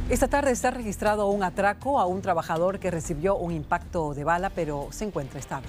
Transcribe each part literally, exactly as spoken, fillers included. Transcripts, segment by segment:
Esta tarde está registrado un atraco a un trabajador que recibió un impacto de bala, pero se encuentra estable.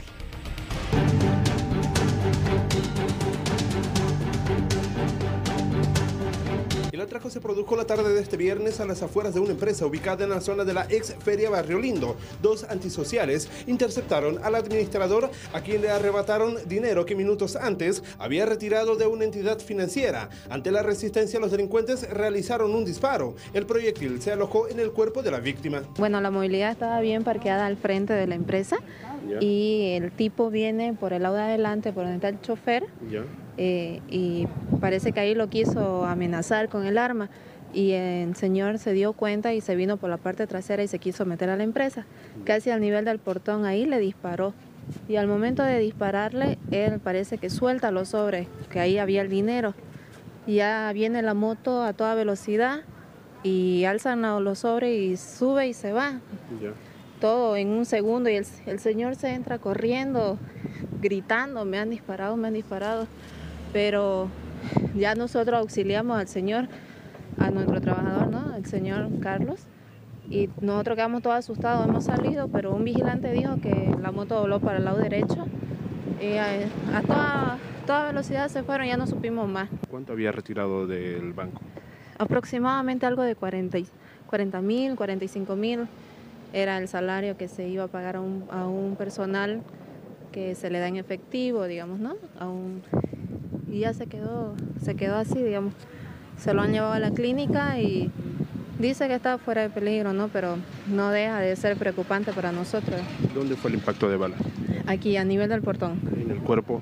El atraco se produjo la tarde de este viernes a las afueras de una empresa ubicada en la zona de la ex Feria Barrio Lindo. Dos antisociales interceptaron al administrador, a quien le arrebataron dinero que minutos antes había retirado de una entidad financiera. Ante la resistencia, los delincuentes realizaron un disparo. El proyectil se alojó en el cuerpo de la víctima. Bueno, la movilidad estaba bien parqueada al frente de la empresa. Ya. Y el tipo viene por el lado de adelante, por donde está el chofer. Ya. Eh, y parece que ahí lo quiso amenazar con el arma y el señor se dio cuenta y se vino por la parte trasera y se quiso meter a la empresa. Casi al nivel del portón ahí le disparó y al momento de dispararle él parece que suelta los sobres, que ahí había el dinero. Y ya viene la moto a toda velocidad y alzan los sobres y sube y se va. Ya. Todo en un segundo y el, el señor se entra corriendo, gritando, me han disparado, me han disparado. Pero ya nosotros auxiliamos al señor, a nuestro trabajador, ¿no? El señor Carlos, y nosotros quedamos todos asustados, hemos salido, pero un vigilante dijo que la moto voló para el lado derecho y a, a toda, toda velocidad se fueron, ya no supimos más. ¿Cuánto había retirado del banco? Aproximadamente algo de cuarenta mil, cuarenta y cinco mil, era el salario que se iba a pagar a un, a un personal que se le da en efectivo, digamos, ¿no? A un, y ya se quedó, se quedó así, digamos. Se lo han llevado a la clínica y dice que está fuera de peligro, ¿no? Pero no deja de ser preocupante para nosotros. ¿Dónde fue el impacto de bala? Aquí, a nivel del portón. ¿En el cuerpo?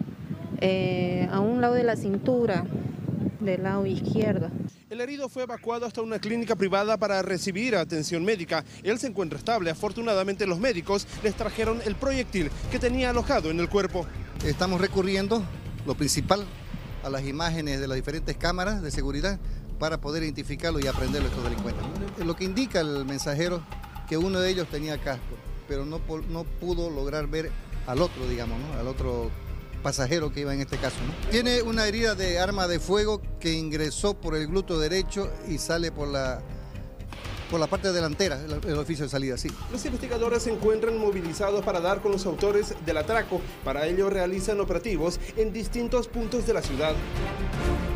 Eh, a un lado de la cintura, del lado izquierdo. El herido fue evacuado hasta una clínica privada para recibir atención médica. Él se encuentra estable. Afortunadamente, los médicos les trajeron el proyectil que tenía alojado en el cuerpo. Estamos recurriendo, lo principal, a las imágenes de las diferentes cámaras de seguridad para poder identificarlo y aprenderlo a estos delincuentes. Lo que indica el mensajero que uno de ellos tenía casco, pero no, no pudo lograr ver al otro, digamos, ¿no? Al otro pasajero que iba en este caso, ¿no? Tiene una herida de arma de fuego que ingresó por el glúteo derecho y sale por la, por la parte delantera, el, el orificio de salida, sí. Los investigadores se encuentran movilizados para dar con los autores del atraco. Para ello realizan operativos en distintos puntos de la ciudad.